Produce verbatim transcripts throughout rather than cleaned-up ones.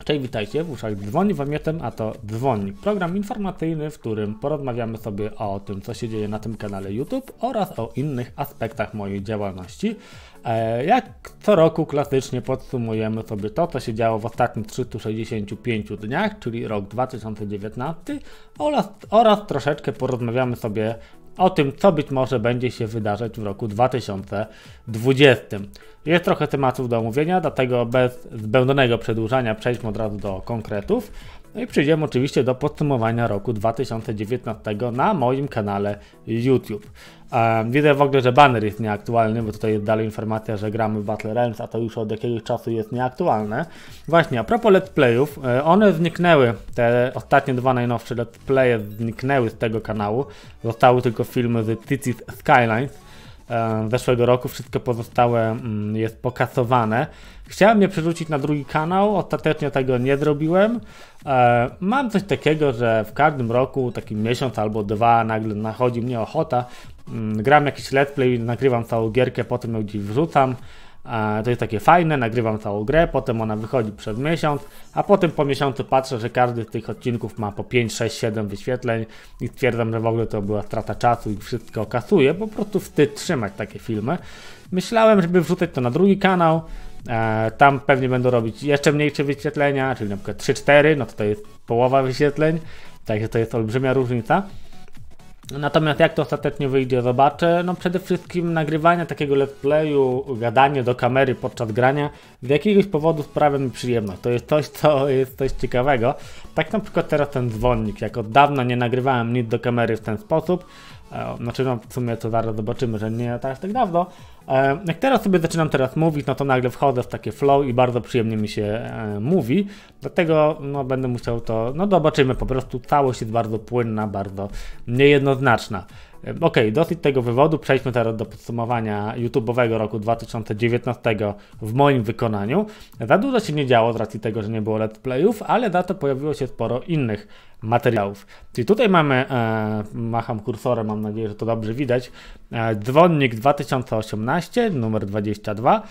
Cześć, witajcie, w uszach dzwoni wam jestem, a to Dzwonnik, program informacyjny, w którym porozmawiamy sobie o tym, co się dzieje na tym kanale YouTube oraz o innych aspektach mojej działalności. E, jak co roku klasycznie podsumujemy sobie to, co się działo w ostatnich trzystu sześćdziesięciu pięciu dniach, czyli rok dwa tysiące dziewiętnasty, oraz, oraz troszeczkę porozmawiamy sobie o tym, co być może będzie się wydarzać w roku dwa tysiące dwudziestym. Jest trochę tematów do omówienia, dlatego bez zbędnego przedłużania przejdźmy od razu do konkretów. No i przejdziemy oczywiście do podsumowania roku dwa tysiące dziewiętnastego na moim kanale YouTube. Um, widzę w ogóle, że banner jest nieaktualny, bo tutaj jest dalej informacja, że gramy w Battle Realms, a to już od jakiegoś czasu jest nieaktualne. Właśnie, a propos let's playów, one zniknęły, te ostatnie dwa najnowsze let's playe zniknęły z tego kanału. Zostały tylko filmy z Cities Skylines z zeszłego roku, wszystko pozostałe jest pokasowane. Chciałem je przerzucić na drugi kanał, ostatecznie tego nie zrobiłem. Mam coś takiego, że w każdym roku, taki miesiąc albo dwa, nagle nachodzi mnie ochota. Gram jakiś let's play, nagrywam całą gierkę, potem ją gdzieś wrzucam. To jest takie fajne, nagrywam całą grę, potem ona wychodzi przez miesiąc, a potem po miesiącu patrzę, że każdy z tych odcinków ma po pięć, sześć, siedem wyświetleń i stwierdzam, że w ogóle to była strata czasu i wszystko kasuję, po prostu wstyd trzymać takie filmy. Myślałem, żeby wrzucać to na drugi kanał, e, tam pewnie będą robić jeszcze mniejsze wyświetlenia, czyli na przykład trzy cztery, no to to jest połowa wyświetleń, także to jest olbrzymia różnica. Natomiast jak to ostatecznie wyjdzie, zobaczę. No przede wszystkim nagrywanie takiego let's playu, gadanie do kamery podczas grania z jakiegoś powodu sprawia mi przyjemność. To jest coś, co jest coś ciekawego. Tak na przykład teraz ten dzwonnik, jak od dawna nie nagrywałem nic do kamery w ten sposób. E, znaczy no w sumie to zaraz zobaczymy, że nie tak, tak dawno. E, jak teraz sobie zaczynam teraz mówić, no to nagle wchodzę w takie flow i bardzo przyjemnie mi się e, mówi. Dlatego no będę musiał to, no zobaczymy, po prostu całość jest bardzo płynna, bardzo niejednoznaczna. Ok, dosyć tego wywodu, przejdźmy teraz do podsumowania YouTube'owego roku dwa tysiące dziewiętnastego w moim wykonaniu. Za dużo się nie działo z racji tego, że nie było let's playów, ale za to pojawiło się sporo innych materiałów. Czyli tutaj mamy, e, macham kursorem, mam nadzieję, że to dobrze widać, e, Dzwonnik dwa tysiące osiemnaście, numer dwadzieścia dwa.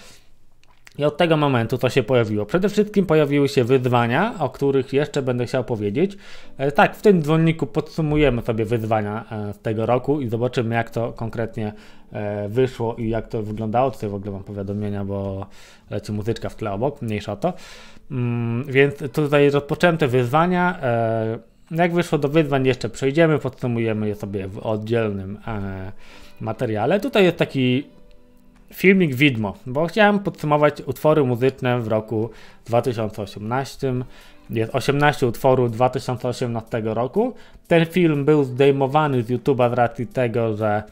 I od tego momentu to się pojawiło. Przede wszystkim pojawiły się wyzwania, o których jeszcze będę chciał powiedzieć. E, tak, w tym dzwonniku podsumujemy sobie wyzwania e, z tego roku i zobaczymy, jak to konkretnie e, wyszło i jak to wyglądało. Tutaj w ogóle mam powiadomienia, bo leci muzyczka w tle obok, mniejsza o to. Mm, więc tutaj rozpocząłem te wyzwania. E, jak wyszło do wyzwań, jeszcze przejdziemy, podsumujemy je sobie w oddzielnym e, materiale. Tutaj jest taki filmik widmo, bo chciałem podsumować utwory muzyczne w roku dwa tysiące osiemnastym. Jest osiemnaście utworów dwa tysiące osiemnastego roku. Ten film był zdejmowany z YouTube'a z racji tego, że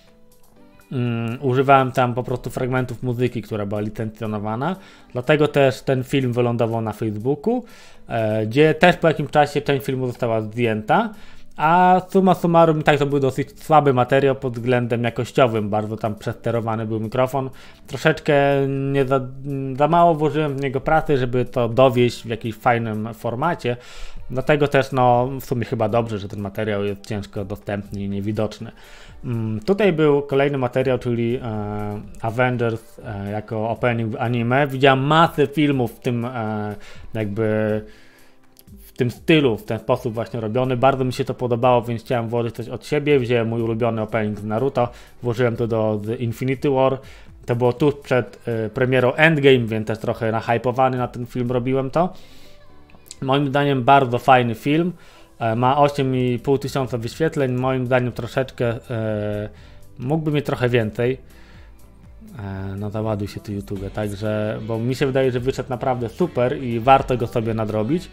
um, używałem tam po prostu fragmentów muzyki, która była licencjonowana. Dlatego też ten film wylądował na Facebooku, e, gdzie też po jakimś czasie część filmu została zdjęta. A summa summarum tak to był dosyć słaby materiał pod względem jakościowym, bardzo tam przesterowany był mikrofon, troszeczkę nie za, za mało włożyłem w niego pracy, żeby to dowieść w jakimś fajnym formacie, dlatego też no w sumie chyba dobrze, że ten materiał jest ciężko dostępny i niewidoczny. Mm, tutaj był kolejny materiał, czyli e, Avengers e, jako opening w anime. Widziałem masę filmów w tym e, jakby w tym stylu, w ten sposób właśnie robiony. Bardzo mi się to podobało, więc chciałem włożyć coś od siebie. Wziąłem mój ulubiony opening z Naruto, włożyłem to do The Infinity War. To było tuż przed y, premierą Endgame, więc też trochę nahypowany na ten film robiłem to. Moim zdaniem bardzo fajny film. E, ma osiem i pół tysiąca wyświetleń. Moim zdaniem troszeczkę e, mógłby mieć trochę więcej. E, no załaduj się tu YouTube, także, bo mi się wydaje, że wyszedł naprawdę super i warto go sobie nadrobić.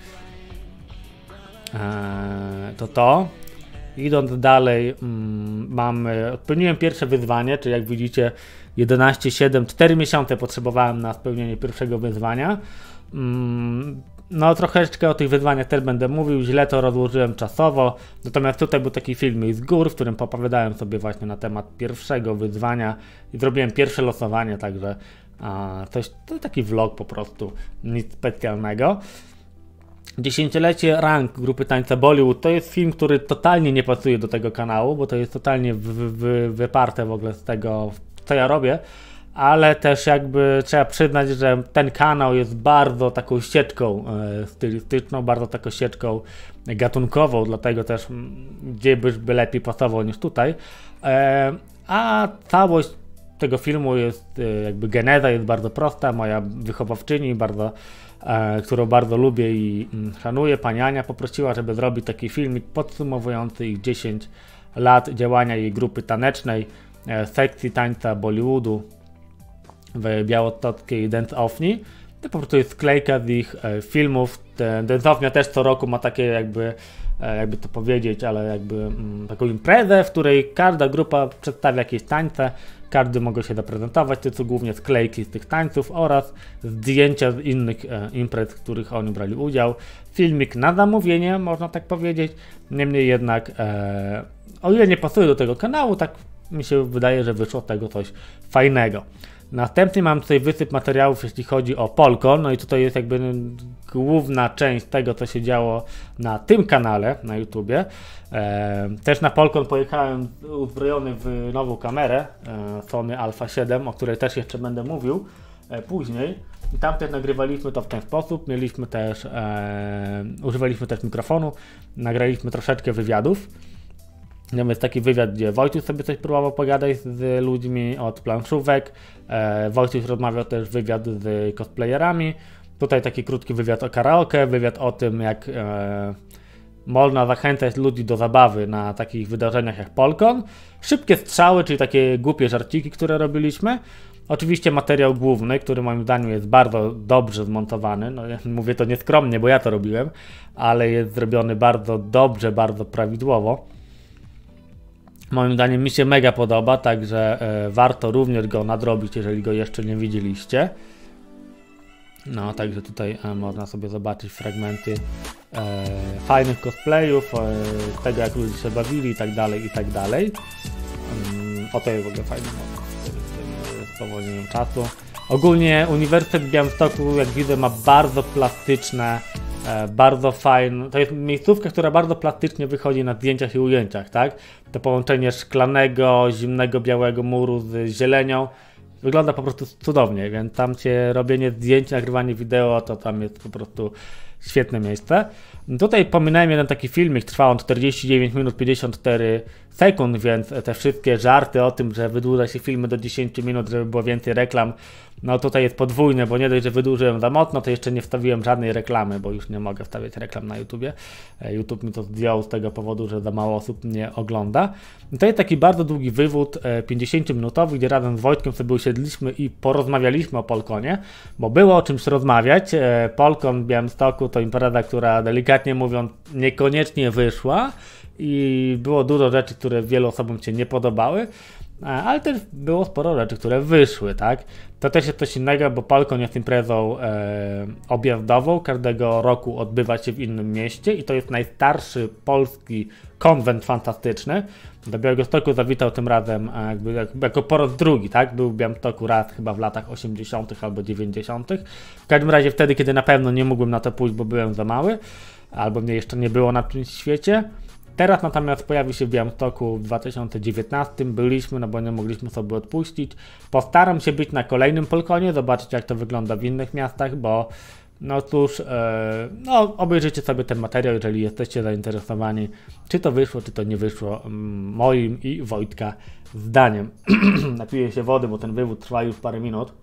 Eee, to to. Idąc dalej, mm, mamy, spełniłem pierwsze wyzwanie, czyli jak widzicie jedenaście siedem, cztery miesiące potrzebowałem na spełnienie pierwszego wyzwania. Mm, no troszeczkę o tych wyzwaniach też będę mówił, źle to rozłożyłem czasowo, natomiast tutaj był taki film z gór, w którym opowiadałem sobie właśnie na temat pierwszego wyzwania i zrobiłem pierwsze losowanie, także a, coś, to taki vlog po prostu, nic specjalnego. Dziesięciolecie Rank grupy tańca Bollywood to jest film, który totalnie nie pasuje do tego kanału, bo to jest totalnie wy, wy, wyparte w ogóle z tego, co ja robię. ale też jakby trzeba przyznać, że ten kanał jest bardzo taką ścieżką e, stylistyczną, bardzo taką ścieżką gatunkową, dlatego też gdzie by lepiej pasował niż tutaj. E, a całość tego filmu jest, e, jakby geneza jest bardzo prosta. Moja wychowawczyni, bardzo, e, którą bardzo lubię i mm, szanuję, pani Ania, poprosiła, żeby zrobić taki filmik podsumowujący ich dziesięć lat działania jej grupy tanecznej, e, sekcji tańca Bollywoodu w białostockiej Dance Offni. To po prostu jest sklejka z ich e, filmów. Dance Offnia też co roku ma takie jakby, e, jakby to powiedzieć, ale jakby mm, taką imprezę, w której każda grupa przedstawia jakieś tańce, każdy może się zaprezentować, to są głównie sklejki z tych tańców oraz zdjęcia z innych e, imprez, w których oni brali udział. Filmik na zamówienie, można tak powiedzieć, niemniej jednak e, o ile nie pasuje do tego kanału, tak mi się wydaje, że wyszło z tego coś fajnego. Następnie mam tutaj wysyp materiałów, jeśli chodzi o Polkon, no i tutaj jest jakby główna część tego, co się działo na tym kanale na YouTubie. E, też na Polkon pojechałem uzbrojony w nową kamerę e, Sony Alpha siedem, o której też jeszcze będę mówił e, później. I tam też nagrywaliśmy to w ten sposób, mieliśmy też, e, używaliśmy też mikrofonu, nagraliśmy troszeczkę wywiadów. Jest taki wywiad, gdzie Wojciech sobie coś próbował pogadać z ludźmi od planszówek. E, Wojciech rozmawiał też wywiad z cosplayerami. Tutaj taki krótki wywiad o karaoke, wywiad o tym, jak e, można zachęcać ludzi do zabawy na takich wydarzeniach jak Polkon. Szybkie strzały, czyli takie głupie żarciki, które robiliśmy. Oczywiście materiał główny, który moim zdaniem jest bardzo dobrze zmontowany. No, mówię to nieskromnie, bo ja to robiłem, ale jest zrobiony bardzo dobrze, bardzo prawidłowo. Moim zdaniem mi się mega podoba, także e, warto również go nadrobić, jeżeli go jeszcze nie widzieliście. No, także tutaj e, można sobie zobaczyć fragmenty e, fajnych cosplayów, e, tego jak ludzie się bawili i tak dalej, i tak dalej. Um, o, to jest w ogóle fajny z powolnieniem czasu. Ogólnie Uniwersytet w Białymstoku, jak widzę, ma bardzo plastyczne, e, bardzo fajne, to jest miejscówka, która bardzo plastycznie wychodzi na zdjęciach i ujęciach, tak? To połączenie szklanego, zimnego, białego muru z zielenią wygląda po prostu cudownie, więc tam się robienie zdjęć, nagrywanie wideo, to tam jest po prostu świetne miejsce. Tutaj pominąłem jeden taki filmik, trwał on czterdzieści dziewięć minut pięćdziesiąt cztery sekund, więc te wszystkie żarty o tym, że wydłuża się filmy do dziesięć minut, żeby było więcej reklam, no tutaj jest podwójne, bo nie dość, że wydłużyłem za mocno, to jeszcze nie wstawiłem żadnej reklamy, bo już nie mogę wstawiać reklam na YouTubie. YouTube mi to zdjął z tego powodu, że za mało osób mnie ogląda. I to jest taki bardzo długi wywód, pięćdziesięciominutowy, gdzie razem z Wojtkiem sobie usiedliśmy i porozmawialiśmy o Polkonie, bo było o czymś rozmawiać. Polkon w Białymstoku to impreza, która delikatnie mówiąc niekoniecznie wyszła i było dużo rzeczy, które wielu osobom się nie podobały, ale też było sporo rzeczy, które wyszły, tak? To też jest coś innego, bo Polkon jest imprezą e, objazdową, każdego roku odbywa się w innym mieście i to jest najstarszy polski konwent fantastyczny. Do Białegostoku zawitał tym razem e, jakby, jak, jako po raz drugi, tak? Był w Białymstoku raz chyba w latach osiemdziesiątych albo dziewięćdziesiątych. W każdym razie wtedy, kiedy na pewno nie mógłbym na to pójść, bo byłem za mały, albo mnie jeszcze nie było na czymś świecie. Teraz natomiast pojawił się w Białymstoku w dwa tysiące dziewiętnastym, byliśmy, no bo nie mogliśmy sobie odpuścić. Postaram się być na kolejnym Polkonie, zobaczyć jak to wygląda w innych miastach, bo no cóż, e, no obejrzyjcie sobie ten materiał, jeżeli jesteście zainteresowani, czy to wyszło, czy to nie wyszło, moim i Wojtka zdaniem. Napiję się wody, bo ten wywód trwa już parę minut.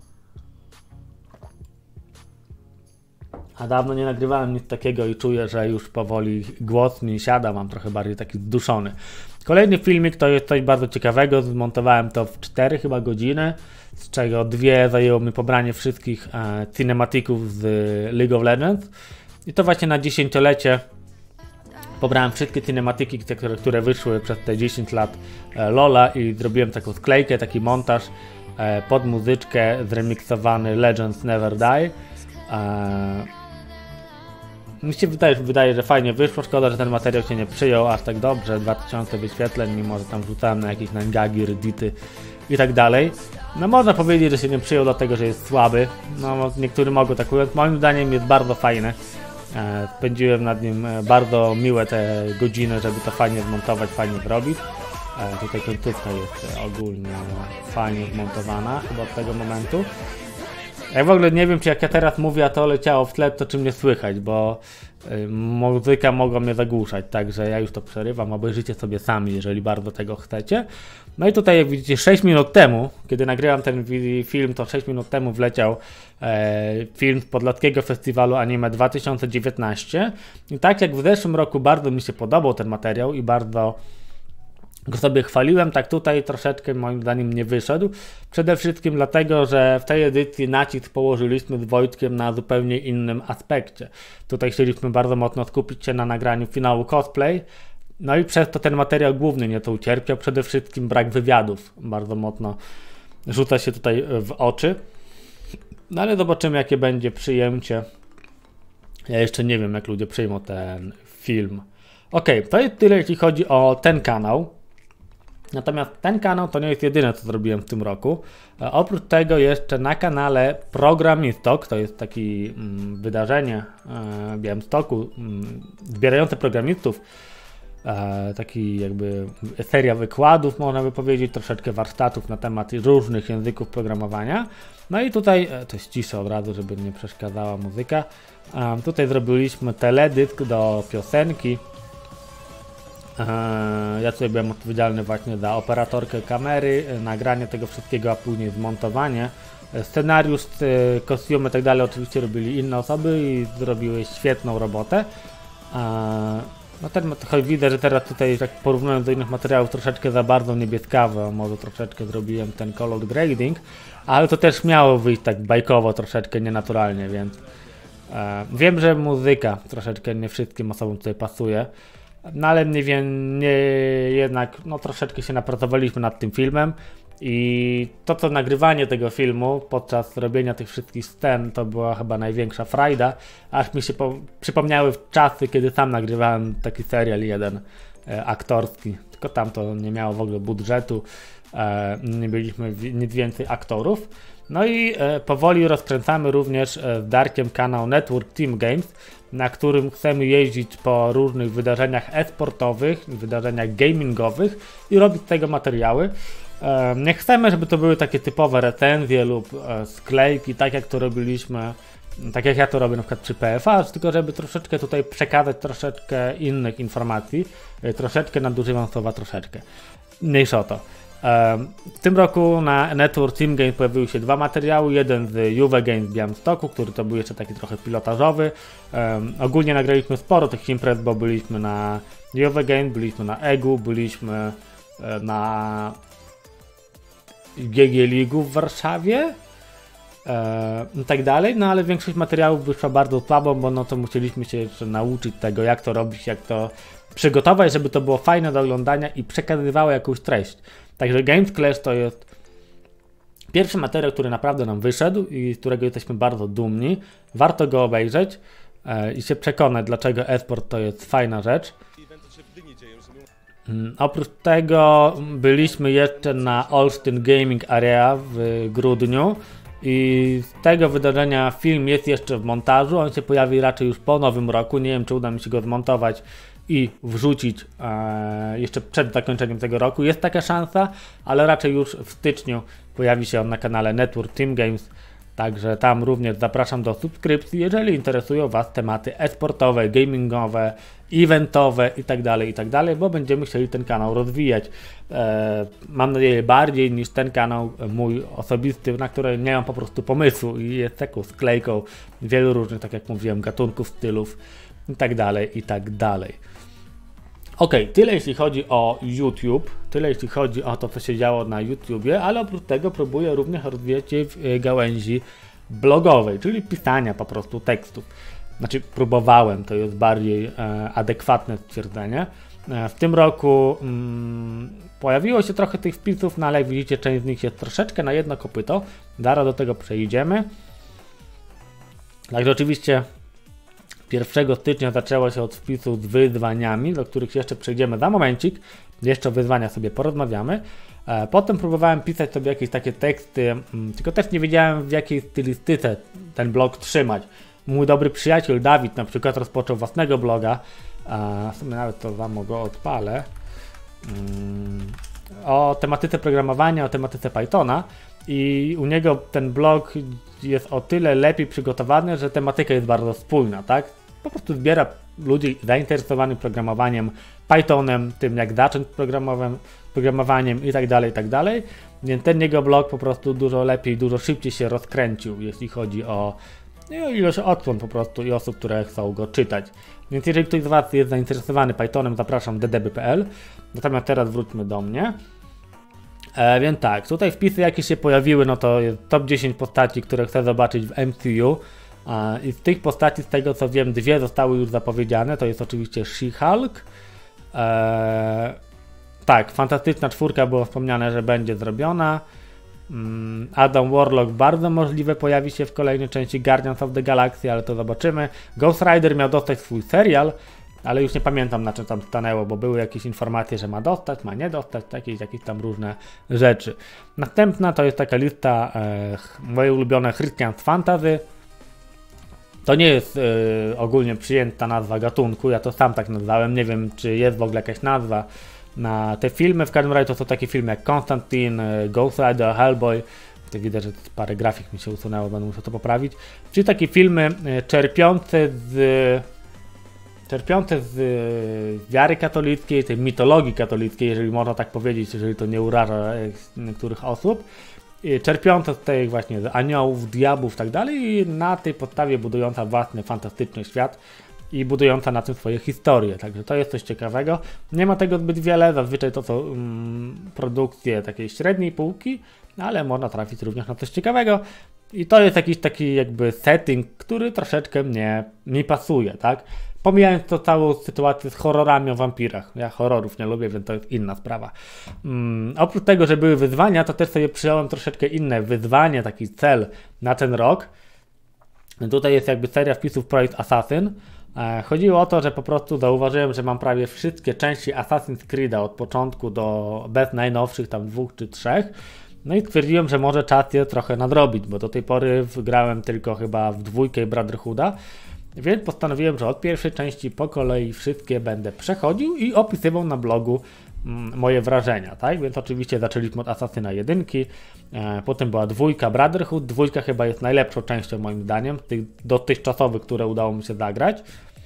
A dawno nie nagrywałem nic takiego i czuję, że już powoli głos mi siada, mam trochę bardziej taki zduszony. Kolejny filmik to jest coś bardzo ciekawego, zmontowałem to w cztery chyba godziny, z czego dwie zajęło mi pobranie wszystkich e, cinematików z League of Legends. I to właśnie na dziesięciolecie pobrałem wszystkie cinematyki, które, które wyszły przez te dziesięć lat e, LoLa i zrobiłem taką sklejkę, taki montaż e, pod muzyczkę, zremiksowany Legends Never Die. E, Mi się wydaje, wydaje, że fajnie wyszło, szkoda, że ten materiał się nie przyjął aż tak dobrze, dwa tysiące wyświetleń, mimo że tam wrzucałem na jakieś nangagi, reddity i tak dalej. No można powiedzieć, że się nie przyjął dlatego, że jest słaby, no niektórzy mogą tak ująć, moim zdaniem jest bardzo fajny. E, spędziłem nad nim bardzo miłe te godziny, żeby to fajnie zmontować, fajnie zrobić. E, tutaj końcówka jest ogólnie fajnie zmontowana chyba od tego momentu. Ja w ogóle nie wiem, czy jak ja teraz mówię, a to leciało w tle, to czy mnie słychać, bo y, muzyka mogła mnie zagłuszać, także ja już to przerywam, obejrzyjcie sobie sami, jeżeli bardzo tego chcecie. No i tutaj, jak widzicie, sześć minut temu, kiedy nagrywam ten film, to sześć minut temu wleciał e, film z Podlaskiego Festiwalu Anime dwa tysiące dziewiętnaście. I tak jak w zeszłym roku bardzo mi się podobał ten materiał i bardzo go sobie chwaliłem, tak tutaj troszeczkę moim zdaniem nie wyszedł. Przede wszystkim dlatego, że w tej edycji nacisk położyliśmy z Wojtkiem na zupełnie innym aspekcie. Tutaj chcieliśmy bardzo mocno skupić się na nagraniu finału cosplay, no i przez to ten materiał główny nieco ucierpiał. Przede wszystkim brak wywiadów bardzo mocno rzuca się tutaj w oczy. No ale zobaczymy, jakie będzie przyjęcie. Ja jeszcze nie wiem, jak ludzie przyjmą ten film. Ok, to jest tyle, jeśli chodzi o ten kanał. Natomiast ten kanał to nie jest jedyne, co zrobiłem w tym roku. E, oprócz tego jeszcze na kanale Programistok, to jest takie mm, wydarzenie e, w Białymstoku mm, zbierające programistów, e, taki jakby seria wykładów, można by powiedzieć, troszeczkę warsztatów na temat różnych języków programowania. No i tutaj, e, to ściszę od razu, żeby nie przeszkadzała muzyka, e, tutaj zrobiliśmy teledysk do piosenki. Ja tutaj byłem odpowiedzialny właśnie za operatorkę kamery, nagranie tego wszystkiego, a później zmontowanie. Scenariusz, kostiumy i tak dalej oczywiście robili inne osoby i zrobiły świetną robotę. No ten, widzę, że teraz tutaj, jak porównując do innych materiałów, troszeczkę za bardzo niebieskawe, może troszeczkę zrobiłem ten color grading, ale to też miało wyjść tak bajkowo, troszeczkę nienaturalnie, więc wiem, że muzyka troszeczkę nie wszystkim osobom tutaj pasuje. No ale nie wiem, nie, jednak no, troszeczkę się napracowaliśmy nad tym filmem i to co nagrywanie tego filmu podczas robienia tych wszystkich scen to była chyba największa frajda, aż mi się po, przypomniały czasy, kiedy sam nagrywałem taki serial jeden e, aktorski, tylko tam to nie miało w ogóle budżetu, e, nie byliśmy nic więcej aktorów. No i e, powoli rozkręcamy również e, z Darkiem kanał Network Team Games, na którym chcemy jeździć po różnych wydarzeniach e-sportowych, wydarzeniach gamingowych i robić z tego materiały. E, nie chcemy, żeby to były takie typowe recenzje lub e, sklejki, tak jak to robiliśmy, tak jak ja to robię na przykład przy P F A, tylko żeby troszeczkę tutaj przekazać troszeczkę innych informacji, e, troszeczkę nadużywam słowa troszeczkę, mniejsza o to. W tym roku na Network Team Games pojawiły się dwa materiały, jeden z Juve Games w Białymstoku, który to był jeszcze taki trochę pilotażowy. Um, ogólnie nagraliśmy sporo tych imprez, bo byliśmy na Juve Games, byliśmy na E G U, byliśmy na G G League'u w Warszawie e, i tak dalej, no ale większość materiałów wyszła bardzo słabo, bo no to musieliśmy się jeszcze nauczyć tego, jak to robić, jak to przygotować, żeby to było fajne do oglądania i przekazywało jakąś treść. Także Games Clash to jest pierwszy materiał, który naprawdę nam wyszedł i z którego jesteśmy bardzo dumni. Warto go obejrzeć e, i się przekonać, dlaczego e-sport to jest fajna rzecz. Mm, oprócz tego byliśmy jeszcze na Olsztyn Gaming Area w grudniu i z tego wydarzenia film jest jeszcze w montażu. On się pojawi raczej już po nowym roku. Nie wiem, czy uda mi się go zmontować i wrzucić e, jeszcze przed zakończeniem tego roku. Jest taka szansa, ale raczej już w styczniu pojawi się on na kanale Network Team Games. Także tam również zapraszam do subskrypcji, jeżeli interesują Was tematy e-sportowe, gamingowe, eventowe itd., itd., bo będziemy chcieli ten kanał rozwijać. E, mam nadzieję bardziej niż ten kanał mój osobisty, na który nie mam po prostu pomysłu i jest taką sklejką wielu różnych, tak jak mówiłem, gatunków, stylów itd., itd. Ok, tyle jeśli chodzi o YouTube, tyle jeśli chodzi o to, co się działo na YouTubie, ale oprócz tego próbuję również rozwijać się w gałęzi blogowej, czyli pisania po prostu tekstów. Znaczy próbowałem, to jest bardziej e, adekwatne stwierdzenie. E, w tym roku mm, pojawiło się trochę tych wpisów, no ale jak widzicie, część z nich jest troszeczkę na jedno kopyto. Zaraz do tego przejdziemy. Także oczywiście pierwszego stycznia zaczęło się od wpisów z wyzwaniami, do których jeszcze przejdziemy za momencik. Jeszcze o wyzwania sobie porozmawiamy. E, potem próbowałem pisać sobie jakieś takie teksty, m, tylko też nie wiedziałem, w jakiej stylistyce ten blog trzymać. Mój dobry przyjaciel Dawid na przykład rozpoczął własnego bloga. E, w sumie nawet to wam go odpalę. o tematyce programowania, o tematyce Pythona i u niego ten blog jest o tyle lepiej przygotowany, że tematyka jest bardzo spójna, tak? Po prostu zbiera ludzi zainteresowanych programowaniem, Pythonem, tym jak zacząć programowaniem i tak dalej, i tak dalej. Więc ten jego blog po prostu dużo lepiej, dużo szybciej się rozkręcił, jeśli chodzi o no, ilość odsłon po prostu i osób, które chcą go czytać. Więc jeżeli ktoś z Was jest zainteresowany Pythonem, zapraszam d d b kropka p l. Natomiast teraz wróćmy do mnie. E, więc tak, tutaj wpisy jakie się pojawiły, no to jest top dziesięć postaci, które chcę zobaczyć w M C U. E, I z tych postaci, z tego co wiem, dwie zostały już zapowiedziane. To jest oczywiście She-Hulk. E, tak, Fantastyczna Czwórka było wspomniane, że będzie zrobiona. Mm, Adam Warlock bardzo możliwe pojawi się w kolejnej części Guardians of the Galaxy, ale to zobaczymy. Ghost Rider miał dostać swój serial, ale już nie pamiętam na czym tam stanęło, bo były jakieś informacje, że ma dostać, ma nie dostać, jakieś, jakieś tam różne rzeczy. Następna to jest taka lista e, moje ulubione Christian's Fantasy. To nie jest e, ogólnie przyjęta nazwa gatunku, ja to sam tak nazwałem, nie wiem czy jest w ogóle jakaś nazwa na te filmy, w każdym razie to są takie filmy jak Constantine, Ghost Rider, Hellboy. Tutaj widać, że parę grafik mi się usunęło, będę musiał to poprawić. Czyli takie filmy e, czerpiące z czerpiące z wiary katolickiej, tej mitologii katolickiej, jeżeli można tak powiedzieć, jeżeli to nie uraża niektórych osób, czerpiące z tej właśnie z aniołów, diabłów i tak dalej i na tej podstawie budująca własny fantastyczny świat i budująca na tym swoje historie, także to jest coś ciekawego. Nie ma tego zbyt wiele, zazwyczaj to są mm, produkcje takiej średniej półki, ale można trafić również na coś ciekawego. I to jest jakiś taki jakby setting, który troszeczkę mnie nie pasuje, tak? Pomijając to całą sytuację z horrorami o wampirach. Ja horrorów nie lubię, więc to jest inna sprawa. Um, oprócz tego, że były wyzwania, to też sobie przyjąłem troszeczkę inne wyzwanie, taki cel na ten rok. Tutaj jest jakby seria wpisów Projekt Assassin. E, chodziło o to, że po prostu zauważyłem, że mam prawie wszystkie części Assassin's Creed'a od początku do bez najnowszych tam dwóch czy trzech. No i stwierdziłem, że może czas je trochę nadrobić, bo do tej pory grałem tylko chyba w dwójkę i Brotherhooda. Więc postanowiłem, że od pierwszej części po kolei wszystkie będę przechodził i opisywał na blogu mm, moje wrażenia, tak? Więc oczywiście zaczęliśmy od Asasyna jedynki, e, potem była dwójka Brotherhood, dwójka chyba jest najlepszą częścią moim zdaniem, tych dotychczasowych, które udało mi się zagrać.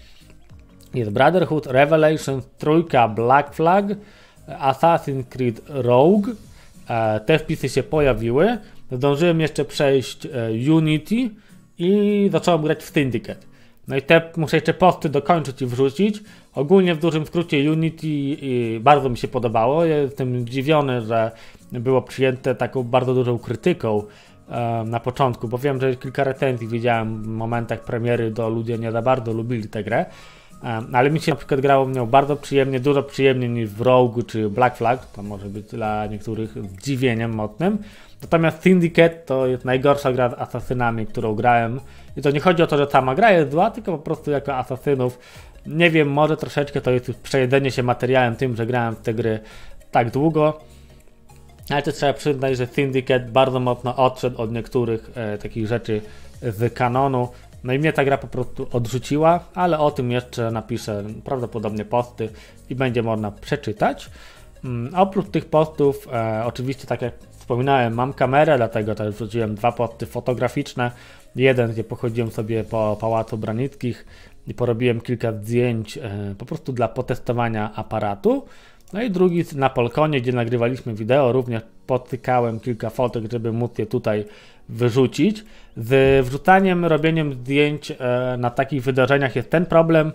Jest Brotherhood, Revelations, trójka Black Flag, Assassin's Creed Rogue, e, te wpisy się pojawiły, zdążyłem jeszcze przejść e, Unity i zacząłem grać w Syndicate. No i te muszę jeszcze posty dokończyć i wrzucić. Ogólnie w dużym skrócie Unity bardzo mi się podobało. Ja jestem zdziwiony, że było przyjęte taką bardzo dużą krytyką e, na początku, bo wiem, że kilka recenzji widziałem w momentach premiery, do ludzie nie za bardzo lubili tę grę. E, ale mi się na przykład grało w nią bardzo przyjemnie, dużo przyjemniej niż w Rogue czy Black Flag. To może być dla niektórych zdziwieniem mocnym. Natomiast Syndicate to jest najgorsza gra z asasynami, którą grałem. I to nie chodzi o to, że sama gra jest zła, tylko po prostu jako asasynów. Nie wiem, może troszeczkę to jest już przejedzenie się materiałem tym, że grałem w te gry tak długo. Ale też trzeba przyznać, że Syndicate bardzo mocno odszedł od niektórych e, takich rzeczy z kanonu. No i mnie ta gra po prostu odrzuciła, ale o tym jeszcze napiszę prawdopodobnie posty i będzie można przeczytać. Mm, oprócz tych postów, e, oczywiście tak jak wspominałem, mam kamerę, dlatego też wrzuciłem dwa posty fotograficzne. Jeden, gdzie pochodziłem sobie po Pałacu Branickich i porobiłem kilka zdjęć e, po prostu dla potestowania aparatu. No i drugi na balkonie, gdzie nagrywaliśmy wideo, również potykałem kilka fotek, żeby móc je tutaj wyrzucić. Z wrzucaniem, robieniem zdjęć e, na takich wydarzeniach jest ten problem,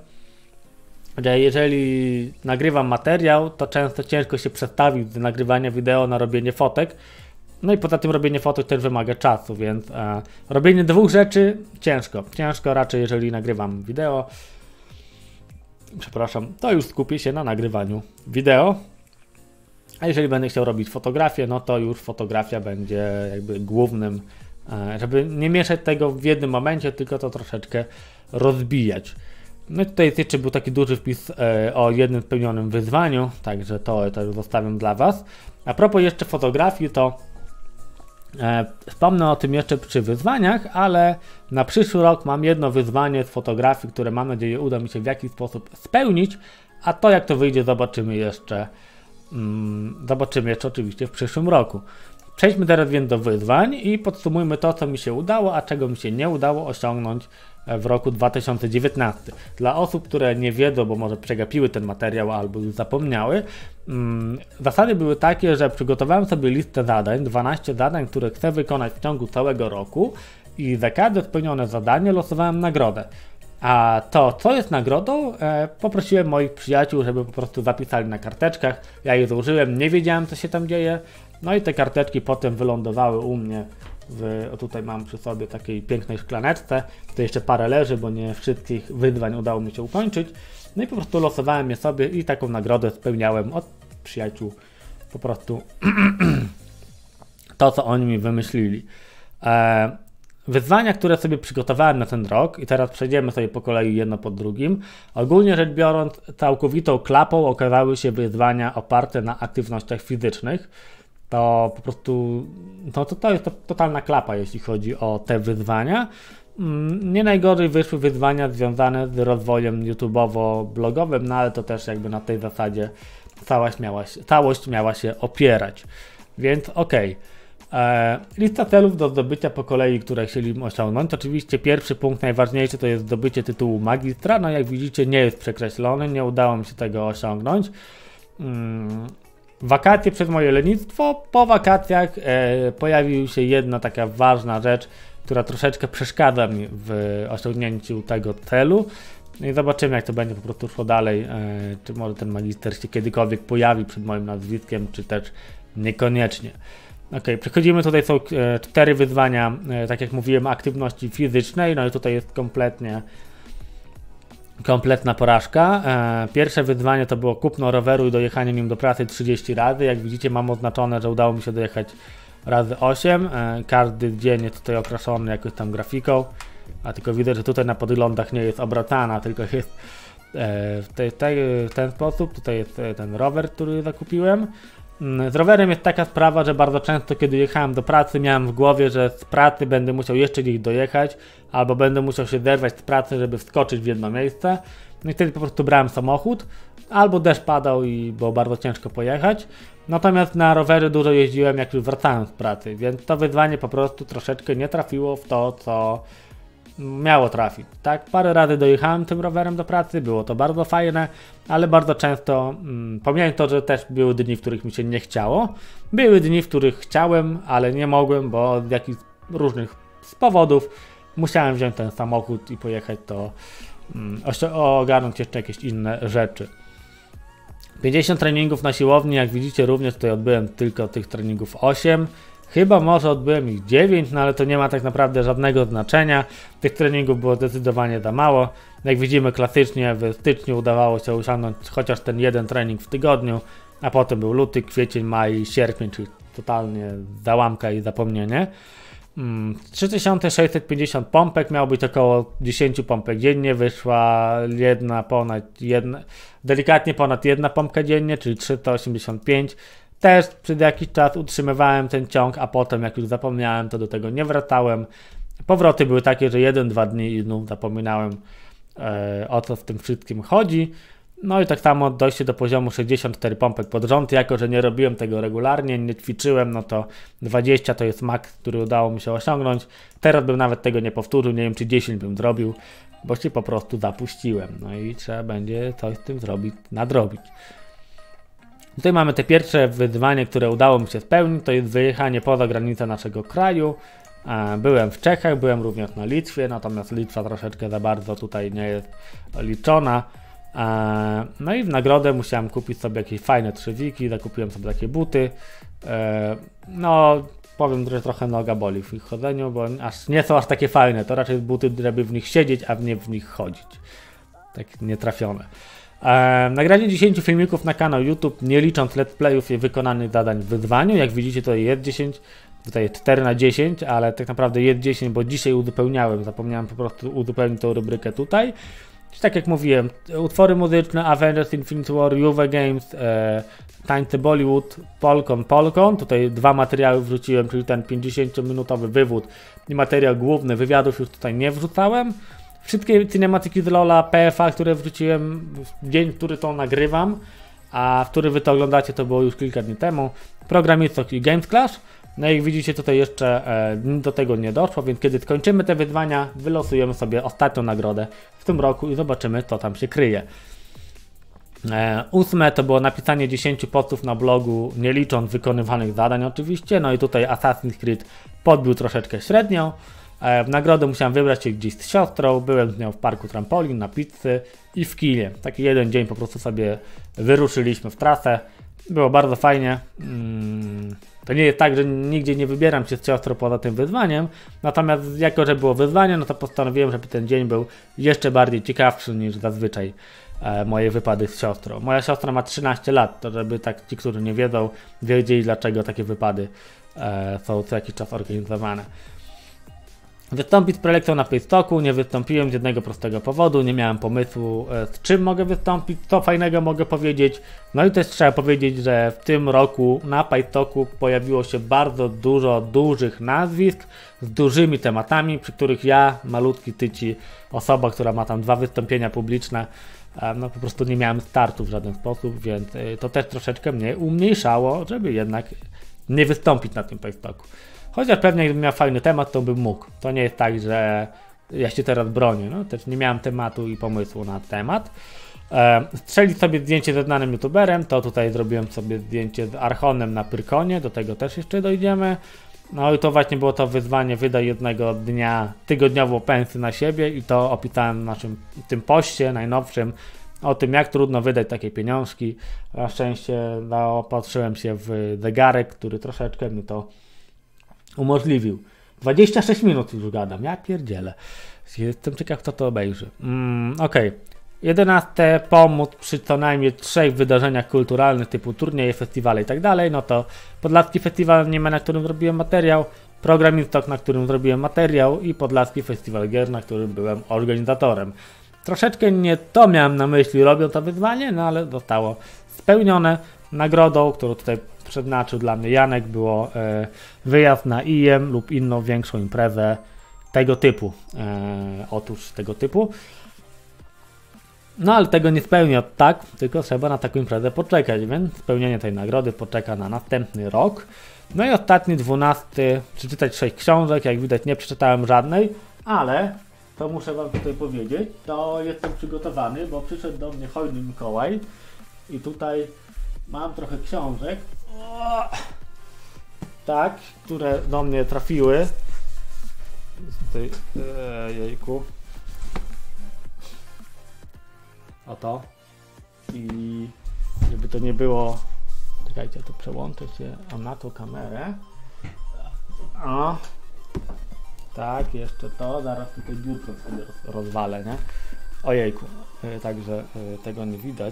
że jeżeli nagrywam materiał, to często ciężko się przestawić z nagrywania wideo na robienie fotek. No i poza tym robienie fotek też wymaga czasu, więc e, robienie dwóch rzeczy ciężko. Ciężko raczej, jeżeli nagrywam wideo. Przepraszam, to już skupię się na nagrywaniu wideo. A jeżeli będę chciał robić fotografię, no to już fotografia będzie jakby głównym, e, żeby nie mieszać tego w jednym momencie, tylko to troszeczkę rozbijać. No i tutaj jeszcze był taki duży wpis e, o jednym spełnionym wyzwaniu, także to, to już zostawiam dla Was. A propos jeszcze fotografii, to e, wspomnę o tym jeszcze przy wyzwaniach, ale na przyszły rok mam jedno wyzwanie z fotografii, które mam nadzieję uda mi się w jakiś sposób spełnić, a to jak to wyjdzie zobaczymy jeszcze Zobaczymy jeszcze oczywiście w przyszłym roku. Przejdźmy teraz więc do wyzwań i podsumujmy to, co mi się udało, a czego mi się nie udało osiągnąć w roku dwa tysiące dziewiętnastym. Dla osób, które nie wiedzą, bo może przegapiły ten materiał albo już zapomniały, hmm, zasady były takie, że przygotowałem sobie listę zadań, dwanaście zadań, które chcę wykonać w ciągu całego roku i za każde spełnione zadanie losowałem nagrodę. A to, co jest nagrodą, e, poprosiłem moich przyjaciół, żeby po prostu zapisali na karteczkach. Ja je złożyłem, nie wiedziałem, co się tam dzieje. No i te karteczki potem wylądowały u mnie. W, o tutaj mam przy sobie takiej pięknej szklaneczce. To jeszcze parę leży, bo nie wszystkich wyzwań udało mi się ukończyć. No i po prostu losowałem je sobie i taką nagrodę spełniałem od przyjaciół. Po prostu to, co oni mi wymyślili. E, Wyzwania, które sobie przygotowałem na ten rok i teraz przejdziemy sobie po kolei jedno po drugim. Ogólnie rzecz biorąc, całkowitą klapą okazały się wyzwania oparte na aktywnościach fizycznych. To po prostu, no to, to jest to totalna klapa, jeśli chodzi o te wyzwania. Nie najgorzej wyszły wyzwania związane z rozwojem YouTubeowo-blogowym, no ale to też jakby na tej zasadzie całość miała się, całość miała się opierać. Więc okej. Okay. E, lista celów do zdobycia po kolei, które chcieliśmy osiągnąć. Oczywiście pierwszy punkt, najważniejszy, to jest zdobycie tytułu magistra. No jak widzicie, nie jest przekreślony, nie udało mi się tego osiągnąć. Hmm. Wakacje przez moje lenistwo. Po wakacjach e, pojawiła się jedna taka ważna rzecz, która troszeczkę przeszkadza mi w osiągnięciu tego celu. I zobaczymy, jak to będzie po prostu szło dalej. E, czy może ten magister się kiedykolwiek pojawi przed moim nazwiskiem, czy też niekoniecznie. Ok, przechodzimy, tutaj są e, cztery wyzwania, e, tak jak mówiłem, aktywności fizycznej, no i tutaj jest kompletnie kompletna porażka. E, pierwsze wyzwanie to było kupno roweru i dojechanie nim do pracy trzydzieści razy, jak widzicie mam oznaczone, że udało mi się dojechać razy osiem, e, każdy dzień jest tutaj okraszony jakąś tam grafiką, a tylko widzę, że tutaj na podglądach nie jest obracana, tylko jest e, w, tej, tej, w ten sposób, tutaj jest ten rower, który zakupiłem. Z rowerem jest taka sprawa, że bardzo często, kiedy jechałem do pracy, miałem w głowie, że z pracy będę musiał jeszcze gdzieś dojechać, albo będę musiał się zerwać z pracy, żeby wskoczyć w jedno miejsce. No i wtedy po prostu brałem samochód, albo deszcz padał i było bardzo ciężko pojechać. Natomiast na rowerze dużo jeździłem, jak już wracałem z pracy, więc to wyzwanie po prostu troszeczkę nie trafiło w to, co miało trafić. Tak, parę razy dojechałem tym rowerem do pracy, było to bardzo fajne, ale bardzo często, mm, pomijając to, że też były dni, w których mi się nie chciało, były dni, w których chciałem, ale nie mogłem, bo z jakichś różnych z powodów musiałem wziąć ten samochód i pojechać to mm, ogarnąć jeszcze jakieś inne rzeczy. pięćdziesiąt treningów na siłowni, jak widzicie również tutaj odbyłem tylko tych treningów osiem. Chyba może odbyłem ich dziewięć, no ale to nie ma tak naprawdę żadnego znaczenia. Tych treningów było zdecydowanie za mało. Jak widzimy klasycznie w styczniu udawało się osiągnąć chociaż ten jeden trening w tygodniu, a potem był luty, kwiecień, maj, sierpień, czyli totalnie załamka i zapomnienie. trzy tysiące sześćset pięćdziesiąt pompek, miało być około dziesięć pompek dziennie, wyszła jedna ponad jedna, delikatnie ponad jedna pompka dziennie, czyli trzysta osiemdziesiąt pięć. Też przez jakiś czas utrzymywałem ten ciąg, a potem jak już zapomniałem, to do tego nie wracałem. Powroty były takie, że jeden, dwa dni i znów zapominałem e, o co w tym wszystkim chodzi. No i tak samo dojście do poziomu sześćdziesiąt cztery pompek pod rząd, jako że nie robiłem tego regularnie, nie ćwiczyłem, no to dwadzieścia to jest maks, który udało mi się osiągnąć. Teraz bym nawet tego nie powtórzył, nie wiem czy dziesięć bym zrobił, bo się po prostu zapuściłem. No i trzeba będzie coś z tym zrobić, nadrobić. Tutaj mamy te pierwsze wyzwanie, które udało mi się spełnić, to jest wyjechanie poza granicę naszego kraju. Byłem w Czechach, byłem również na Litwie, natomiast Litwa troszeczkę za bardzo tutaj nie jest liczona. No i w nagrodę musiałem kupić sobie jakieś fajne trzewiki, zakupiłem sobie takie buty. No powiem, że trochę noga boli w ich chodzeniu, bo aż nie są aż takie fajne, to raczej buty, żeby w nich siedzieć, a nie w nich chodzić. Tak nietrafione. Eee, nagranie dziesięć filmików na kanał YouTube, nie licząc let's playów i wykonanych zadań w wyzwaniu. Jak widzicie, to jest dziesięć, tutaj jest cztery na dziesięć, ale tak naprawdę jest dziesięć, bo dzisiaj uzupełniałem, zapomniałem po prostu uzupełnić tą rubrykę tutaj. Czyli tak jak mówiłem, utwory muzyczne, Avengers Infinity War, Juve Games, e, tańce Bollywood, Polkon, Polkon. Tutaj dwa materiały wrzuciłem, czyli ten pięćdziesięciominutowy wywód i materiał główny, wywiadów już tutaj nie wrzucałem. Wszystkie cinematyki z LoLa, P F A, które wrzuciłem w dzień, w który to nagrywam. a w który wy to oglądacie, to było już kilka dni temu. Programistok i Games Clash. No i jak widzicie, tutaj jeszcze e, do tego nie doszło, więc kiedy skończymy te wyzwania, wylosujemy sobie ostatnią nagrodę w tym roku i zobaczymy, co tam się kryje. E, ósme to było napisanie dziesięciu postów na blogu, nie licząc wykonywanych zadań oczywiście. No i tutaj Assassin's Creed podbił troszeczkę średnią. E, w nagrodę musiałem wybrać się gdzieś z siostrą, byłem z nią w parku trampolin, na pizzy i w kinie. Taki jeden dzień po prostu sobie wyruszyliśmy w trasę. Było bardzo fajnie. Hmm. To nie jest tak, że nigdzie nie wybieram się z siostrą poza tym wyzwaniem, natomiast jako, że było wyzwanie, no to postanowiłem, żeby ten dzień był jeszcze bardziej ciekawszy niż zazwyczaj e, moje wypady z siostrą. Moja siostra ma trzynaście lat, to żeby tak ci, którzy nie wiedzą, wiedzieli, dlaczego takie wypady e, są co jakiś czas organizowane. Wystąpić z prelekcją na Paystoku nie wystąpiłem z jednego prostego powodu, nie miałem pomysłu, z czym mogę wystąpić, co fajnego mogę powiedzieć. No i też trzeba powiedzieć, że w tym roku na Paystoku pojawiło się bardzo dużo dużych nazwisk z dużymi tematami, przy których ja, malutki tyci, osoba, która ma tam dwa wystąpienia publiczne, no po prostu nie miałem startu w żaden sposób, więc to też troszeczkę mnie umniejszało, żeby jednak nie wystąpić na tym Paystoku. Chociaż pewnie gdybym miał fajny temat, to bym mógł. To nie jest tak, że ja się teraz bronię. No? Też nie miałem tematu i pomysłu na temat. E, strzelić sobie zdjęcie ze znanym youtuberem, to tutaj zrobiłem sobie zdjęcie z Archonem na Pyrkonie, do tego też jeszcze dojdziemy. No i to właśnie było to wyzwanie, wydaj jednego dnia tygodniową pensję na siebie i to opisałem w naszym tym poście najnowszym o tym, jak trudno wydać takie pieniążki. Na szczęście zaopatrzyłem się w zegarek, który troszeczkę mi to umożliwił. dwadzieścia sześć minut już gadam, ja pierdzielę. Jestem ciekaw, kto to obejrzy. Mm, Okej. Okay. jedenaste. Pomóc przy co najmniej trzech wydarzeniach kulturalnych typu turnieje, festiwale i tak dalej. No to Podlaski Festiwal Nieme, na którym zrobiłem materiał, Programistok, na którym zrobiłem materiał i Podlaski Festiwal Gier, na którym byłem organizatorem. Troszeczkę nie to miałem na myśli robiąc to wyzwanie, no ale zostało spełnione. Nagrodą, którą tutaj przeznaczył dla mnie Janek, było e, wyjazd na I E M lub inną większą imprezę tego typu. E, otóż tego typu. No ale tego nie spełni od tak, tylko trzeba na taką imprezę poczekać, więc spełnienie tej nagrody poczeka na następny rok. No i ostatni, dwunasty, przeczytać sześć książek, jak widać nie przeczytałem żadnej, ale to muszę wam tutaj powiedzieć, to jestem przygotowany, bo przyszedł do mnie hojny Mikołaj i tutaj mam trochę książek, o, tak, które do mnie trafiły. Tutaj, e, jejku. Oto. I żeby to nie było, czekajcie, to przełączę się na tą kamerę. O, tak, jeszcze to, zaraz tutaj biurko sobie rozwalę, nie? Ojejku, e, także e, tego nie widać.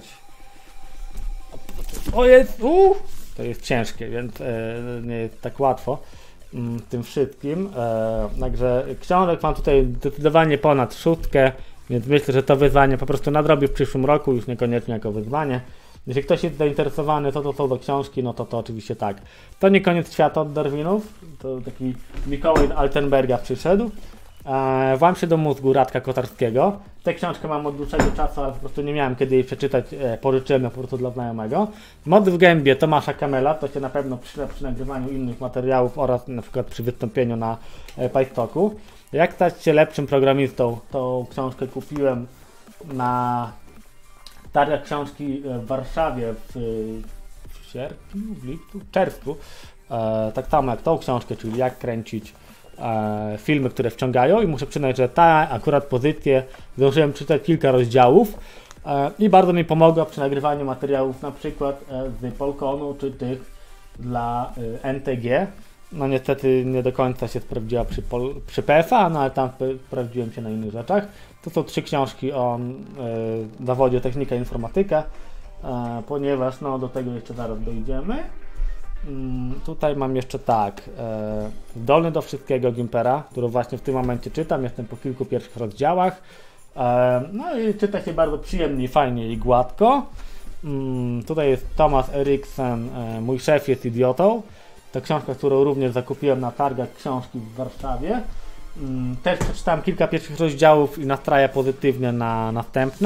O jest, uh, to jest ciężkie, więc e, nie jest tak łatwo m, tym wszystkim. E, także książek mam tutaj zdecydowanie ponad szóstkę, więc myślę, że to wyzwanie po prostu nadrobię w przyszłym roku, już niekoniecznie jako wyzwanie. Jeśli ktoś jest zainteresowany, co to są do książki, no to to oczywiście tak. To nie koniec świata od Darwinów, to taki Mikołaj Altenberga przyszedł. E, Włam się do mózgu Radka Kotarskiego. Tę książkę mam od dłuższego czasu, ale po prostu nie miałem kiedy jej przeczytać, e, pożyczyłem ją po prostu dla znajomego. Moc w gębie Tomasza Kamela, to się na pewno przyda przy nagrywaniu innych materiałów oraz na przykład przy wystąpieniu na e, Paystoku. Jak stać się lepszym programistą? Tą książkę kupiłem na targach książki w Warszawie w, w sierpniu, w lipcu, w czerwcu. E, tak samo jak tą książkę, czyli jak kręcić e, filmy, które wciągają, i muszę przyznać, że ta akurat pozycję zdążyłem czytać kilka rozdziałów e, i bardzo mi pomogła przy nagrywaniu materiałów na przykład e, z Polkonu czy tych dla e, N T G. No niestety nie do końca się sprawdziła przy, Pol, przy P F A, no ale tam sprawdziłem się na innych rzeczach. To są trzy książki o e, zawodzie technika informatyka, e, ponieważ no do tego jeszcze zaraz dojdziemy. Mm, tutaj mam jeszcze tak, e, Zdolny do wszystkiego Gimpera, którą właśnie w tym momencie czytam, jestem po kilku pierwszych rozdziałach. E, no i czyta się bardzo przyjemnie, fajnie i gładko. Mm, tutaj jest Thomas Eriksen, e, Mój szef jest idiotą. To książka, którą również zakupiłem na targach książki w Warszawie. Też przeczytałem kilka pierwszych rozdziałów i nastraja pozytywnie na następne.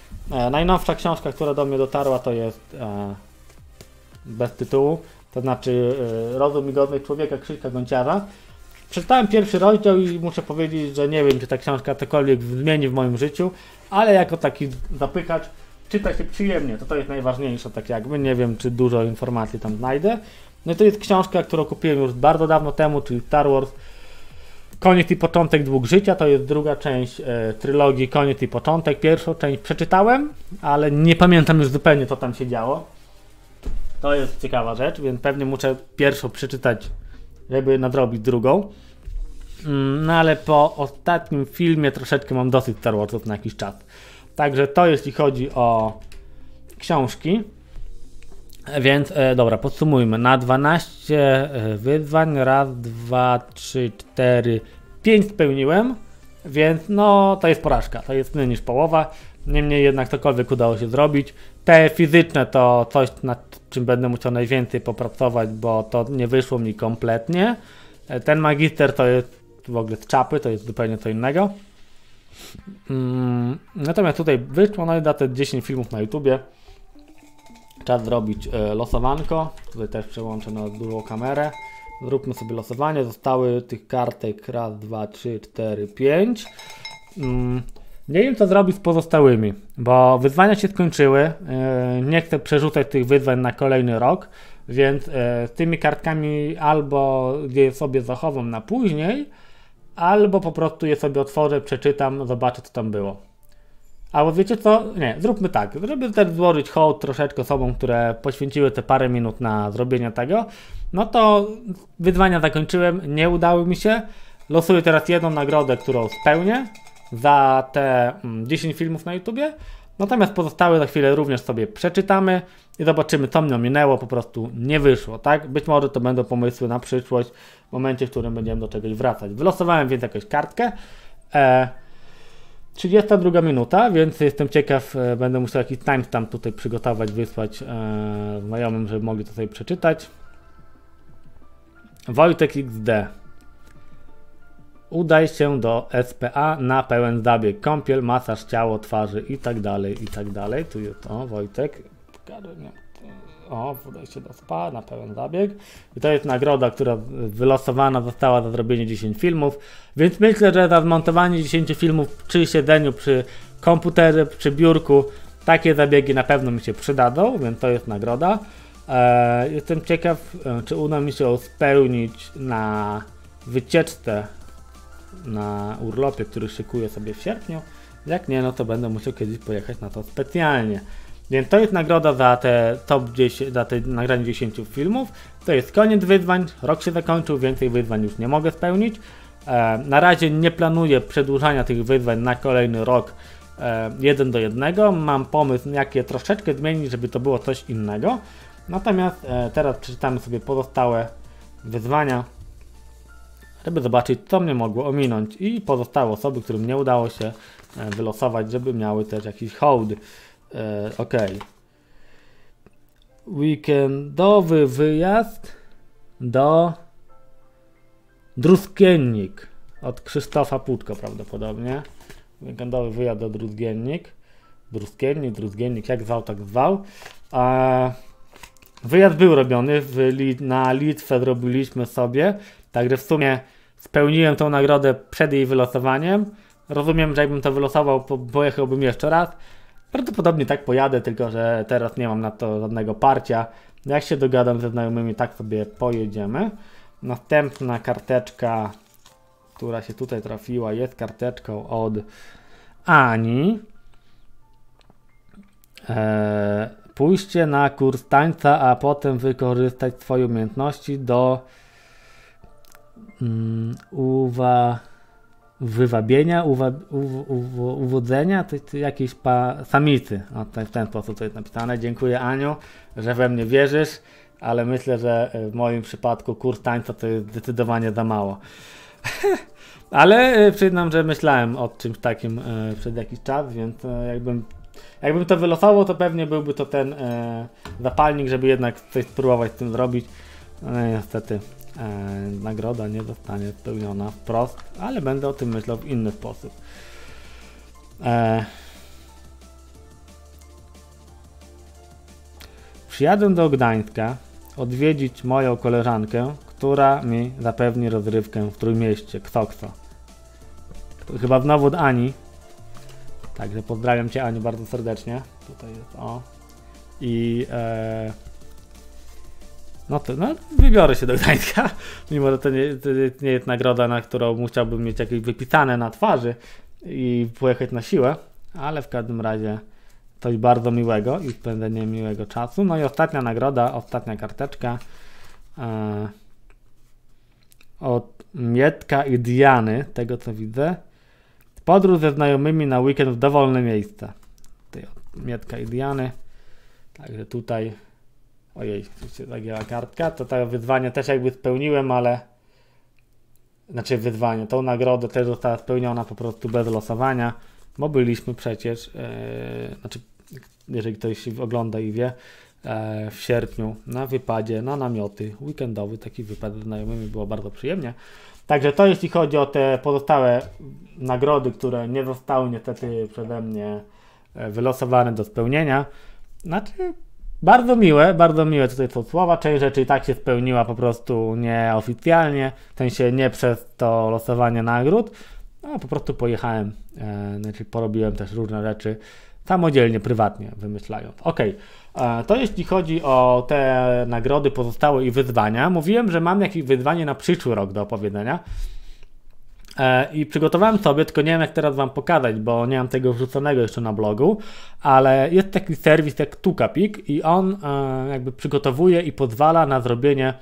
E, najnowsza książka, która do mnie dotarła, to jest e, bez tytułu, to znaczy e, Rozum i godność człowieka Krzyśka Gonciarza. Przeczytałem pierwszy rozdział i muszę powiedzieć, że nie wiem, czy ta książka cokolwiek zmieni w moim życiu, ale jako taki zapykacz czyta się przyjemnie, to to jest najważniejsze, tak jakby, nie wiem, czy dużo informacji tam znajdę. No i to jest książka, którą kupiłem już bardzo dawno temu, czyli Star Wars Koniec i początek dług życia, to jest druga część e, trylogii Koniec i początek. Pierwszą część przeczytałem, ale nie pamiętam już zupełnie, co tam się działo. To jest ciekawa rzecz, więc pewnie muszę pierwszą przeczytać, żeby nadrobić drugą. No ale po ostatnim filmie troszeczkę mam dosyć Star Warsów na jakiś czas. Także to jeśli chodzi o książki. Więc e, dobra, podsumujmy. Na dwanaście e, wyzwań, raz, dwa, trzy, cztery, pięć spełniłem. Więc no to jest porażka, to jest mniej niż połowa. Niemniej jednak cokolwiek udało się zrobić. Te fizyczne to coś, nad czym będę musiał najwięcej popracować, bo to nie wyszło mi kompletnie. E, ten magister to jest w ogóle z czapy, to jest zupełnie co innego. Mm, natomiast tutaj wyszło, no i da te dziesięć filmów na YouTubie. Czas zrobić e, losowanko. Tutaj też przełączę na dużą kamerę. Zróbmy sobie losowanie. Zostały tych kartek raz, dwa, trzy, cztery, pięć. Mm, nie wiem, co zrobić z pozostałymi, bo wyzwania się skończyły. E, nie chcę przerzucać tych wyzwań na kolejny rok, więc e, z tymi kartkami albo je sobie zachowam na później, albo po prostu je sobie otworzę, przeczytam, zobaczę, co tam było. Albo wiecie co? Nie, zróbmy tak, żeby też złożyć hołd troszeczkę osobom, które poświęciły te parę minut na zrobienie tego, no to wyzwania zakończyłem, nie udały mi się. Losuję teraz jedną nagrodę, którą spełnię za te mm, dziesięć filmów na YouTubie. Natomiast pozostałe za chwilę również sobie przeczytamy i zobaczymy, co mnie minęło, po prostu nie wyszło, tak? Być może to będą pomysły na przyszłość, w momencie, w którym będziemy do czegoś wracać. Wylosowałem więc jakąś kartkę. E, trzydziesta druga minuta, więc jestem ciekaw, e, będę musiał jakiś timestamp tutaj przygotować, wysłać e, znajomym, żeby mogli to sobie przeczytać. Wojtek X D. Udaj się do S P A na pełen zabieg, kąpiel, masaż, ciało, twarzy i tak dalej, i tak dalej. Tu jest o, Wojtek. O, udaj się do S P A na pełen zabieg. I to jest nagroda, która wylosowana została za zrobienie dziesięciu filmów, więc myślę, że za zmontowanie dziesięciu filmów przy siedzeniu, przy komputerze, przy biurku, takie zabiegi na pewno mi się przydadzą, więc to jest nagroda. Eee, jestem ciekaw, czy uda mi się spełnić na wycieczce na urlopie, który szykuję sobie w sierpniu. Jak nie, no to będę musiał kiedyś pojechać na to specjalnie. Więc to jest nagroda za te top dziesięć, za te nagranie dziesięciu filmów. To jest koniec wyzwań, rok się zakończył, więcej wyzwań już nie mogę spełnić. E, na razie nie planuję przedłużania tych wyzwań na kolejny rok e, jeden do jednego. Mam pomysł, jak je troszeczkę zmienić, żeby to było coś innego. Natomiast e, teraz przeczytamy sobie pozostałe wyzwania, żeby zobaczyć, co mnie mogło ominąć, i pozostałe osoby, którym nie udało się e, wylosować, żeby miały też jakiś hołd. E, ok. Weekendowy wyjazd do Druzgiennik od Krzysztofa Putko prawdopodobnie. Weekendowy wyjazd do Druzgiennik. Druzgiennik, Druzgiennik, jak zwał, tak zwał. E, wyjazd był robiony, w, na Litwę zrobiliśmy sobie, także w sumie spełniłem tą nagrodę przed jej wylosowaniem. Rozumiem, że jakbym to wylosował, pojechałbym jeszcze raz. Prawdopodobnie tak pojadę, tylko że teraz nie mam na to żadnego parcia. Jak się dogadam ze znajomymi, tak sobie pojedziemy. Następna karteczka, która się tutaj trafiła, jest karteczką od Ani. Eee, pójście na kurs tańca, a potem wykorzystać swoje umiejętności do um, uwa... wywabienia, uwa, u, u, uwodzenia, to, to jakieś pa, samicy. O, to w ten sposób to jest napisane. Dziękuję, Aniu, że we mnie wierzysz, ale myślę, że w moim przypadku kurs tańca to jest zdecydowanie za mało. Ale przyznam, że myślałem o czymś takim e, przez jakiś czas, więc e, jakbym, jakbym to wylosował, to pewnie byłby to ten e, zapalnik, żeby jednak coś spróbować z tym zrobić. No niestety. E, nagroda nie zostanie spełniona wprost, ale będę o tym myślał w inny sposób. E, przyjadę do Gdańska odwiedzić moją koleżankę, która mi zapewni rozrywkę w Trójmieście, Ksokso. To chyba znowu od Ani. Także pozdrawiam Cię, Aniu, bardzo serdecznie. Tutaj jest, o. I e, no to, no, wybiorę się do Gdańska, mimo że to nie, to nie jest nagroda, na którą musiałbym mieć jakieś wypisane na twarzy i pojechać na siłę, ale w każdym razie coś bardzo miłego i spędzenie miłego czasu. No i ostatnia nagroda, ostatnia karteczka e, od Mietka i Diany, tego co widzę. Podróż ze znajomymi na weekend w dowolne miejsce. Tutaj od Mietka i Diany. Także tutaj, ojej, się zagięła kartka, to to wyzwanie też jakby spełniłem, ale znaczy wyzwanie, tą nagrodę też została spełniona po prostu bez losowania, bo byliśmy przecież, e, znaczy jeżeli ktoś ogląda i wie, e, w sierpniu na wypadzie, na namioty, weekendowy, taki wypad z znajomymi, było bardzo przyjemnie. Także to jeśli chodzi o te pozostałe nagrody, które nie zostały niestety przeze mnie wylosowane do spełnienia. Znaczy, bardzo miłe, bardzo miłe tutaj są słowa. Część rzeczy i tak się spełniła po prostu nieoficjalnie, w sensie nie przez to losowanie nagród. No, po prostu pojechałem, e, znaczy porobiłem też różne rzeczy samodzielnie, prywatnie wymyślając. Ok, e, to jeśli chodzi o te nagrody pozostałe i wyzwania. Mówiłem, że mam jakieś wyzwanie na przyszły rok do opowiedzenia. I przygotowałem sobie, tylko nie wiem jak teraz Wam pokazać, bo nie mam tego wrzuconego jeszcze na blogu, ale jest taki serwis jak Tukapik i on e, jakby przygotowuje i pozwala na zrobienie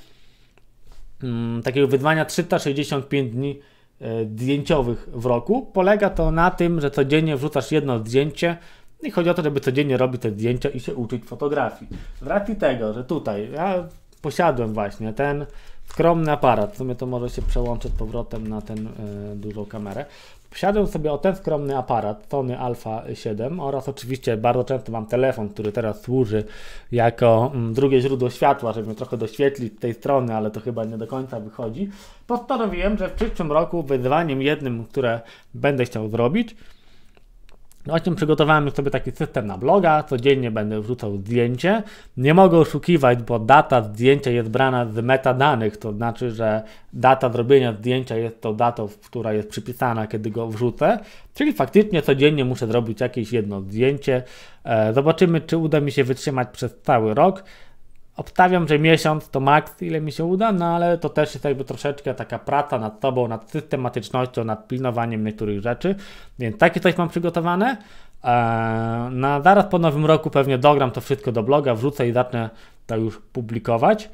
mm, takiego wyzwania trzysta sześćdziesiąt pięć dni e, zdjęciowych w roku. Polega to na tym, że codziennie wrzucasz jedno zdjęcie i chodzi o to, żeby codziennie robić te zdjęcia i się uczyć fotografii. Z racji tego, że tutaj ja posiadłem właśnie ten skromny aparat, w sumie to może się przełączyć powrotem na tę y, dużą kamerę. Posiadłem sobie o ten skromny aparat Sony Alpha siedem oraz oczywiście bardzo często mam telefon, który teraz służy jako mm, drugie źródło światła, żeby mnie trochę doświetlić z tej strony, ale to chyba nie do końca wychodzi. Postanowiłem, że w przyszłym roku wyzwaniem jednym, które będę chciał zrobić, właśnie przygotowałem sobie taki system na bloga, codziennie będę wrzucał zdjęcie. Nie mogę oszukiwać, bo data zdjęcia jest brana z metadanych, to znaczy, że data zrobienia zdjęcia jest tą datą, która jest przypisana, kiedy go wrzucę. Czyli faktycznie codziennie muszę zrobić jakieś jedno zdjęcie. Zobaczymy, czy uda mi się wytrzymać przez cały rok. Obstawiam, że miesiąc to maks, ile mi się uda, no ale to też jest jakby troszeczkę taka praca nad sobą, nad systematycznością, nad pilnowaniem niektórych rzeczy, więc takie coś mam przygotowane. Eee, na zaraz po nowym roku pewnie dogram to wszystko do bloga, wrzucę i zacznę to już publikować.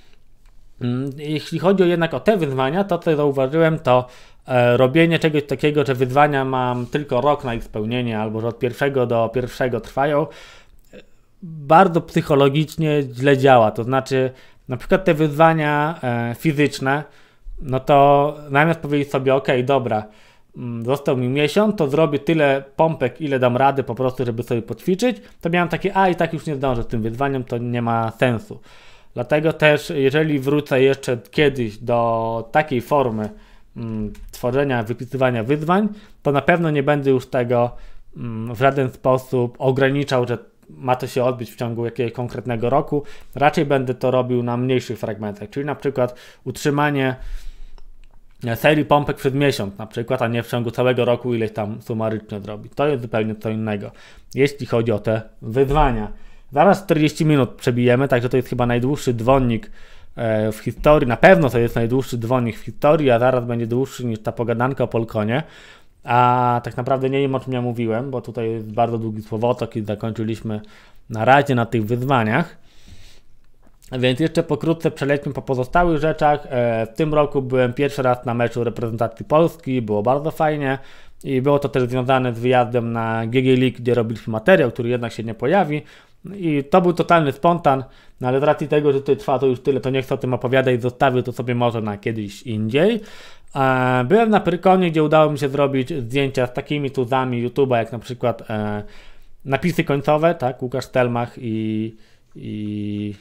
Jeśli chodzi o jednak o te wyzwania, to co zauważyłem, to e, robienie czegoś takiego, że wyzwania mam tylko rok na ich spełnienie, albo że od pierwszego do pierwszego trwają, bardzo psychologicznie źle działa, to znaczy na przykład te wyzwania e, fizyczne, no to zamiast powiedzieć sobie, ok, dobra, mm, został mi miesiąc, to zrobię tyle pompek, ile dam rady po prostu, żeby sobie poćwiczyć, to miałem takie, a i tak już nie zdążę z tym wyzwaniem, to nie ma sensu. Dlatego też, jeżeli wrócę jeszcze kiedyś do takiej formy mm, tworzenia, wypisywania wyzwań, to na pewno nie będę już tego mm, w żaden sposób ograniczał, że ma to się odbyć w ciągu jakiegoś konkretnego roku. Raczej będę to robił na mniejszych fragmentach, czyli na przykład utrzymanie serii pompek przez miesiąc na przykład, a nie w ciągu całego roku ileś tam sumarycznie zrobić. To jest zupełnie co innego, jeśli chodzi o te wyzwania. Zaraz czterdzieści minut przebijemy, także to jest chyba najdłuższy dzwonnik w historii. Na pewno to jest najdłuższy dzwonnik w historii, a zaraz będzie dłuższy niż ta pogadanka o Polkonie. A tak naprawdę nie wiem, o czym ja mówiłem, bo tutaj jest bardzo długi słowotok i zakończyliśmy na razie na tych wyzwaniach. Więc jeszcze pokrótce przelećmy po pozostałych rzeczach. W tym roku byłem pierwszy raz na meczu reprezentacji Polski, było bardzo fajnie i było to też związane z wyjazdem na G G League, gdzie robiliśmy materiał, który jednak się nie pojawi. I to był totalny spontan, no ale z racji tego, że tutaj trwa to już tyle, to nie chcę o tym opowiadać, zostawię to sobie może na kiedyś indziej. Byłem na Pyrkonie, gdzie udało mi się zrobić zdjęcia z takimi tuzami YouTube'a, jak na przykład e, napisy końcowe, tak, Łukasz Stelmach i i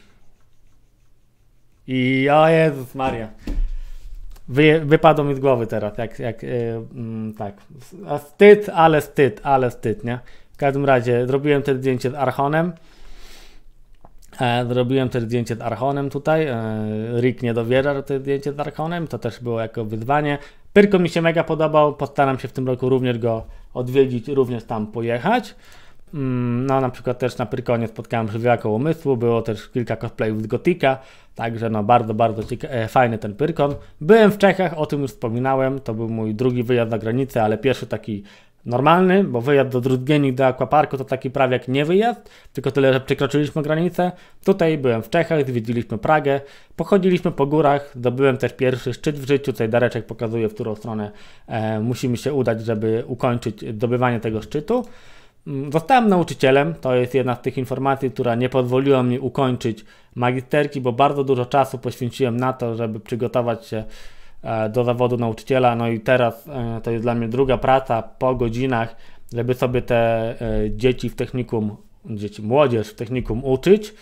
i o Jezus Maria, Wy, wypadło mi z głowy teraz, jak, jak e, mm, tak, a wstyd, ale wstyd, ale wstyd, nie? W każdym razie zrobiłem te zdjęcie z Archonem. E, zrobiłem też zdjęcie z Archonem tutaj. E, Rick nie dowierza, że to jest zdjęcie z Archonem. To też było jako wyzwanie. Pyrkon mi się mega podobał. Postaram się w tym roku również go odwiedzić, również tam pojechać. Mm, no na przykład też na Pyrkonie spotkałem Żywioła Umysłu. Było też kilka cosplayów z Gotika. Także no bardzo, bardzo cieka- e, fajny ten Pyrkon. Byłem w Czechach, o tym już wspominałem. To był mój drugi wyjazd za granicę, ale pierwszy taki normalny, bo wyjazd do Drudgeni, do Aquaparku to taki prawie jak nie wyjazd, tylko tyle, że przekroczyliśmy granicę. Tutaj byłem w Czechach, zwiedziliśmy Pragę, pochodziliśmy po górach, zdobyłem też pierwszy szczyt w życiu, tutaj Dareczek pokazuje, w którą stronę e, musimy się udać, żeby ukończyć zdobywanie tego szczytu. Zostałem nauczycielem, to jest jedna z tych informacji, która nie pozwoliła mi ukończyć magisterki, bo bardzo dużo czasu poświęciłem na to, żeby przygotować się do zawodu nauczyciela, no i teraz to jest dla mnie druga praca po godzinach, żeby sobie te dzieci w technikum, dzieci, młodzież w technikum uczyć.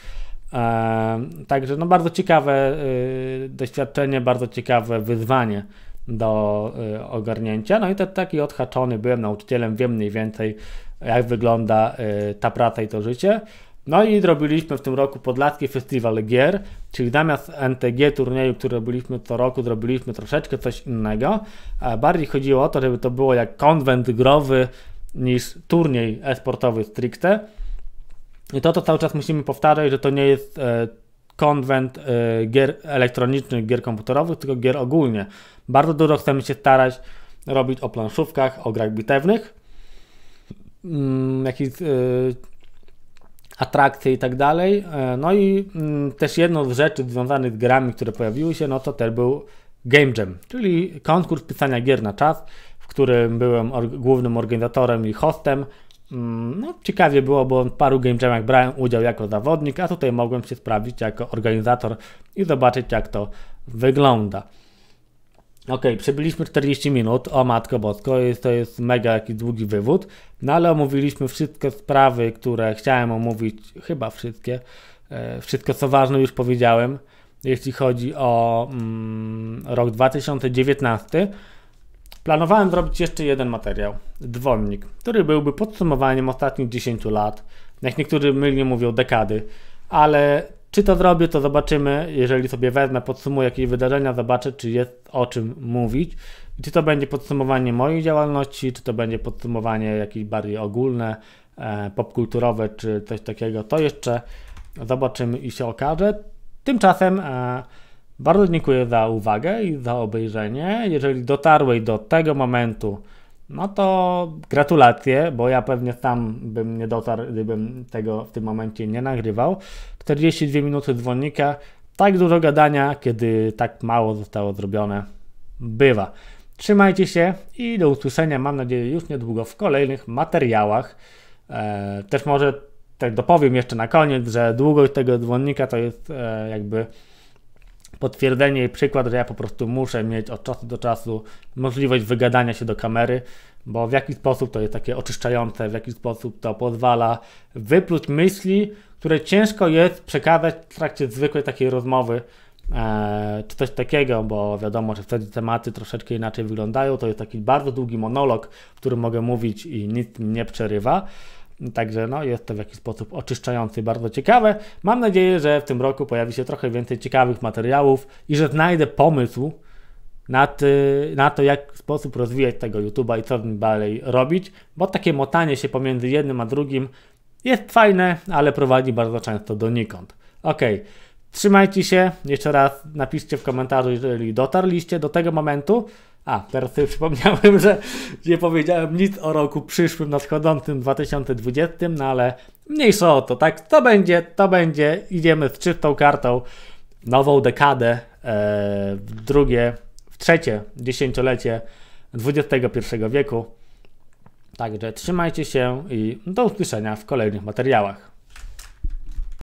Także no bardzo ciekawe doświadczenie, bardzo ciekawe wyzwanie do ogarnięcia. No i to taki odhaczony, byłem nauczycielem, wiem mniej więcej jak wygląda ta praca i to życie. No i zrobiliśmy w tym roku Podlaski Festiwal Gier, czyli zamiast N T G turnieju, który robiliśmy co roku, zrobiliśmy troszeczkę coś innego. Bardziej chodziło o to, żeby to było jak konwent growy niż turniej e-sportowy stricte. I to to cały czas musimy powtarzać, że to nie jest e, konwent e, gier elektronicznych, gier komputerowych, tylko gier ogólnie. Bardzo dużo chcemy się starać robić o planszówkach, o grach bitewnych. Mm, jakiś... E, atrakcje i tak dalej. No i mm, też jedną z rzeczy związanych z grami, które pojawiły się, no to też był Game Jam, czyli konkurs pisania gier na czas, w którym byłem or- głównym organizatorem i hostem. Mm, no ciekawie było, bo w paru Game Jamach brałem udział jako zawodnik, a tutaj mogłem się sprawdzić jako organizator i zobaczyć, jak to wygląda. Ok, przebyliśmy czterdzieści minut, o matko bosko, jest, to jest mega jakiś długi wywód, no ale omówiliśmy wszystkie sprawy, które chciałem omówić, chyba wszystkie, e, wszystko co ważne już powiedziałem, jeśli chodzi o mm, rok dwa tysiące dziewiętnasty. Planowałem zrobić jeszcze jeden materiał, dzwonnik, który byłby podsumowaniem ostatnich dziesięciu lat, jak niektórzy mylnie mówią dekady, ale czy to zrobię, to zobaczymy. Jeżeli sobie wezmę, podsumuję jakieś wydarzenia, zobaczę, czy jest o czym mówić. I czy to będzie podsumowanie mojej działalności, czy to będzie podsumowanie jakieś bardziej ogólne, e, popkulturowe, czy coś takiego. To jeszcze zobaczymy i się okaże. Tymczasem e, bardzo dziękuję za uwagę i za obejrzenie. Jeżeli dotarłeś do tego momentu, no to gratulacje, bo ja pewnie sam bym nie dotarł, gdybym tego w tym momencie nie nagrywał. czterdzieści dwie minuty dzwonnika, tak dużo gadania, kiedy tak mało zostało zrobione. Bywa. Trzymajcie się i do usłyszenia, mam nadzieję, już niedługo w kolejnych materiałach. E, też może tak dopowiem jeszcze na koniec, że długość tego dzwonnika to jest e, jakby potwierdzenie i przykład, że ja po prostu muszę mieć od czasu do czasu możliwość wygadania się do kamery, bo w jakiś sposób to jest takie oczyszczające, w jakiś sposób to pozwala wypluć myśli, które ciężko jest przekazać w trakcie zwykłej takiej rozmowy, e, czy coś takiego, bo wiadomo, że wtedy tematy troszeczkę inaczej wyglądają, to jest taki bardzo długi monolog, w którym mogę mówić i nic mi nie przerywa. Także no, jest to w jakiś sposób oczyszczający, bardzo ciekawe. Mam nadzieję, że w tym roku pojawi się trochę więcej ciekawych materiałów i że znajdę pomysł na, ty, na to, jak w sposób rozwijać tego YouTube'a i co z nim dalej robić, bo takie motanie się pomiędzy jednym a drugim jest fajne, ale prowadzi bardzo często donikąd. Ok, trzymajcie się. Jeszcze raz napiszcie w komentarzu, jeżeli dotarliście do tego momentu. A, teraz sobie przypomniałem, że nie powiedziałem nic o roku przyszłym, nadchodzącym dwa tysiące dwudziestym, no ale mniejsza o to, tak? To będzie, to będzie. Idziemy z czystą kartą, nową dekadę, e, w drugie, w trzecie dziesięciolecie dwudziestego pierwszego wieku. Także trzymajcie się i do usłyszenia w kolejnych materiałach.